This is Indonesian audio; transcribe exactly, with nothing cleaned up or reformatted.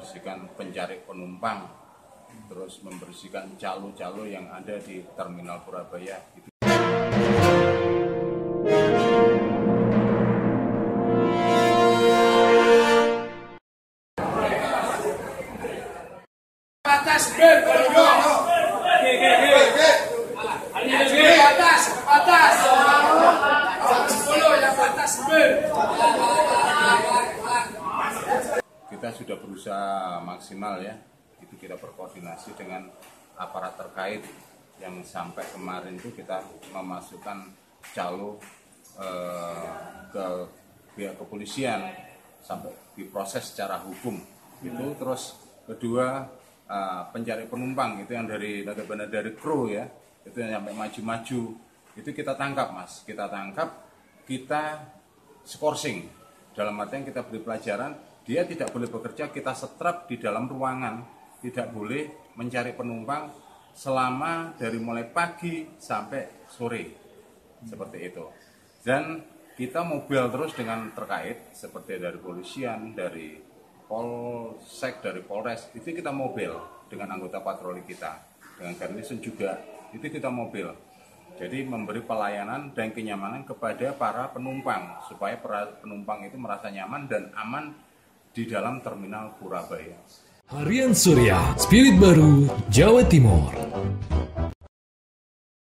membersihkan pencari penumpang, terus membersihkan calo-calo yang ada di Terminal Purabaya. Itu. Batas, batas, batas, sepuluh yang batas, Kita sudah berusaha maksimal ya, itu kita berkoordinasi dengan aparat terkait yang sampai kemarin itu kita memasukkan calo eh, ke pihak kepolisian sampai diproses secara hukum. Itu terus kedua uh, pencari penumpang itu yang dari benar dari kru ya, itu yang sampai maju-maju itu kita tangkap mas, kita tangkap, kita skorsing dalam artian kita beri pelajaran, dia tidak boleh bekerja, kita setrap di dalam ruangan, tidak boleh mencari penumpang selama dari mulai pagi sampai sore seperti itu. Dan kita mobil terus dengan terkait seperti dari polisian, dari Polsek, dari Polres, itu kita mobil dengan anggota patroli kita, dengan garnison juga, itu kita mobil. Jadi memberi pelayanan dan kenyamanan kepada para penumpang, supaya para penumpang itu merasa nyaman dan aman di dalam Terminal Purabaya. Harian Surya, Spirit Baru, Jawa Timur.